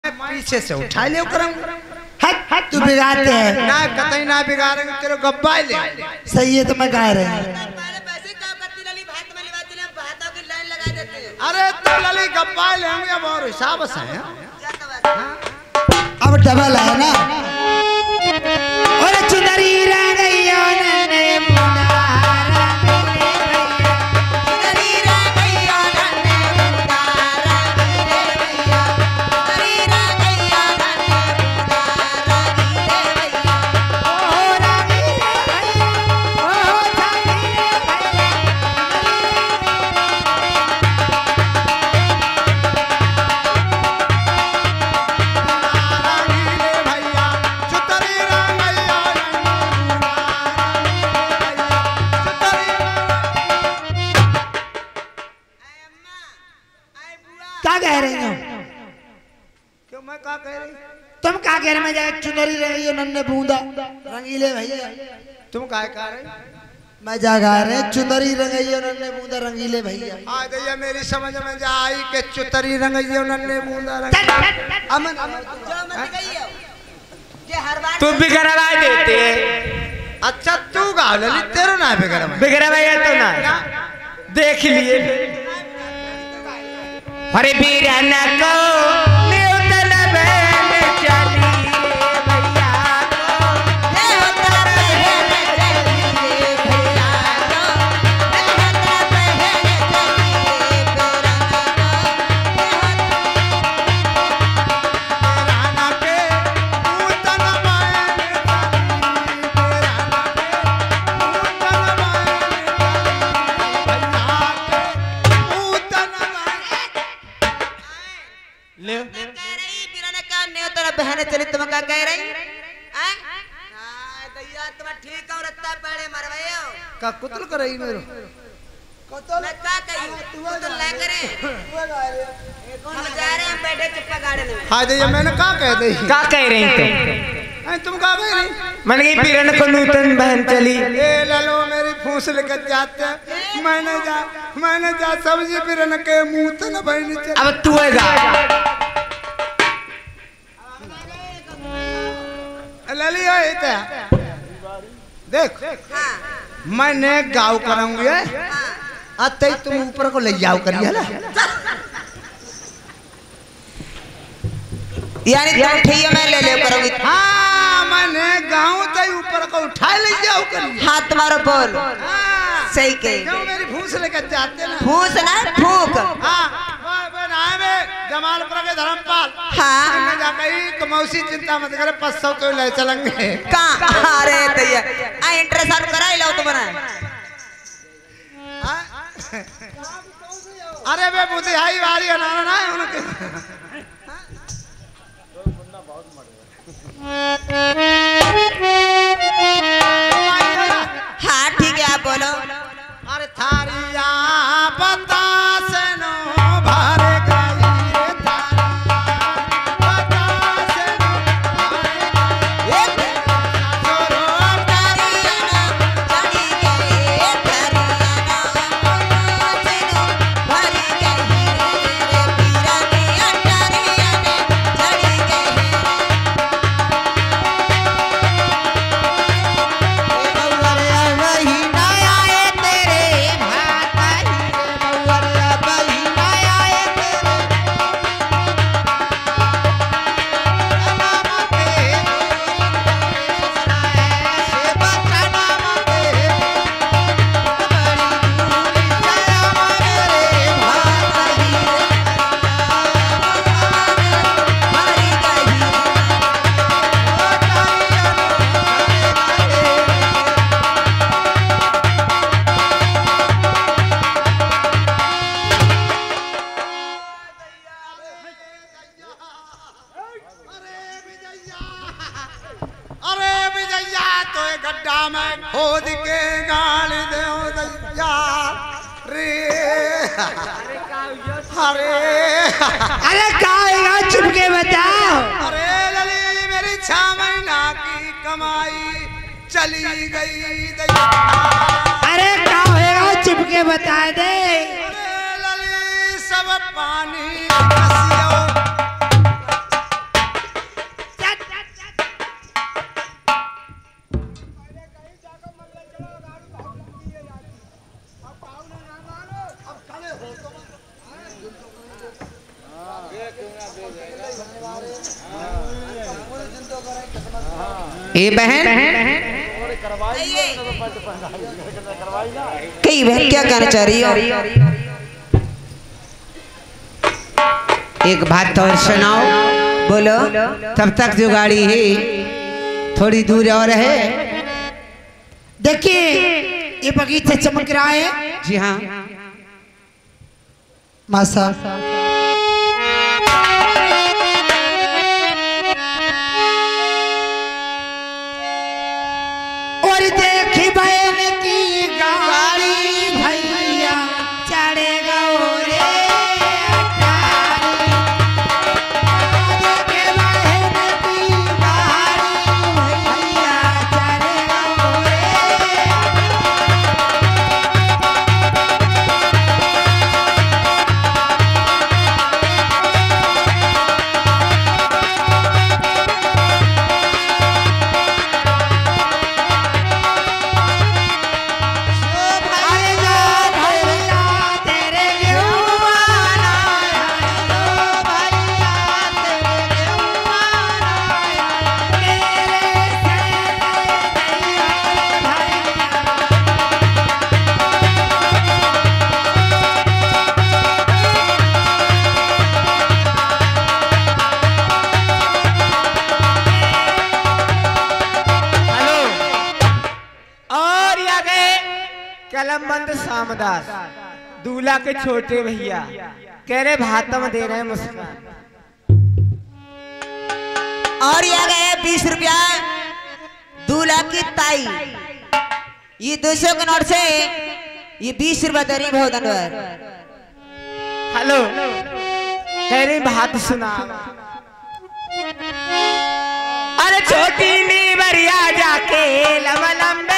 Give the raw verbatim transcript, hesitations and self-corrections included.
पीछे से उठा ले करम तू बिगाड़ते है ना कतई ना बिगाड़ेंगे तेरे गब्बा ले सही है तो मैं कह रहे हैं अरे तो लली गब्बा लेंगे अब और हिसाब से है अब डबल है ना और चुनरी रह गई तुम क्या कह रहे मैं जाए चुनरी रही हो नन्हे बूंदा रंगीले भैया तुम क्या कह रहे मैं जा गा रहे चुनरी रंगई हो नन्हे बूंदा रंगीले भैया आ गई मेरी समझ में जा आई के चुतरी रंगई हो नन्हे बूंदा अमन तू बिगड़वा देते अच्छा तू गा लली तेरो ना बिगड़ बिगड़वा तो ना देख लिए अरे बीराना को का कुतल कर रही मेरो कुतल मैं का कही कुतल ले करे हम जा रहे हैं बैठे चप्पा गाड़ी में हां ये मैंने का कह दे का कह रही तुम ऐ तुम का कह रही मन गई पीरन को नूतन बहन चली ए ललो मेरी फूस लेकर जाते मैंने जा मैंने जा सब्जी पीरन के मुंह तन बहन चली अब तू है गा लली है ते देख हां मैंने गाँव कराऊंगी अतई तुम ऊपर को ले जाओ करिए ना यानी तुम ठीक है मैं ले ले करूंगी हाँ मैंने गाँव तई ऊपर को उठा ले जाओ करिए हाँ तुम्हारा बोल सही कही क्यों मेरी फूस लेकर जाते ना फूस ना फूक हाँ बनाए में जमालपुर के धर्मपाल हाँ जा कहीं कमौसी चिंता मत करे पाँच सौ तो ले चलेंगे कहाँ अरे तैया आ इंटरेस्ट करा ही लो तो बना अरे बे बुद्धि हाई वाली अनाना ना है उनके हाँ ठीक है आप बोलो अरे थारिया बता से नो भर गई खोद के गाल दे रे अरे अरे का चुप के बताओ अरे लली मेरी छह महीना की कमाई चली गई दैया अरे का होएगा चुप के बता दे अरे लली सब पानी ए बहन कई बहन क्या कहना चाह रही हो? एक बात तो सुनाओ। बोलो। तब तक जो गाड़ी है थोड़ी दूर और है। देखिए ये बगीचा चमक रहा है। जी हाँ मासा और देखी बहन की गाड़ी भैया चढ़ेगा रे अटारी। देखे बहन की गाड़ी भैया चढ़ेगा रे। कलमबंद सामदास दूल्हा के छोटे भैया कह रहे भातम दे रहे हैं मुस्कान। और ये गए बीस रुपया दूल्हा की ताई। ये दो सौ के नोट से ये बीस रुपया दे रही बहुत अनवर। हेलो कह रहे बात सुना। अरे छोटी नी बरिया जाके लम लम